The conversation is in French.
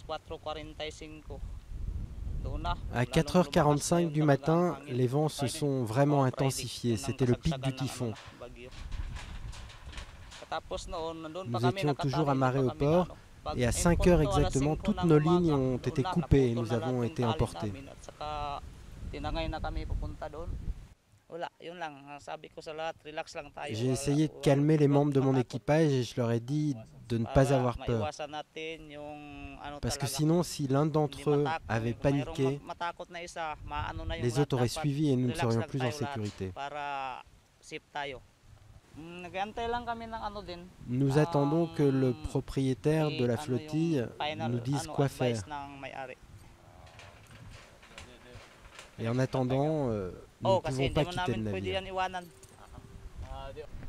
À 4h45 du matin, les vents se sont vraiment intensifiés. C'était le pic du typhon. Nous étions toujours amarrés au port et à 5 heures exactement, toutes nos lignes ont été coupées et nous avons été emportés. J'ai essayé de calmer les membres de mon équipage et je leur ai dit de ne pas avoir peur. Parce que sinon, si l'un d'entre eux avait paniqué, les autres auraient suivi et nous ne serions plus en sécurité. Nous attendons que le propriétaire de la flottille nous dise quoi faire. Et en attendant, nous ne pouvons pas quitter le navire.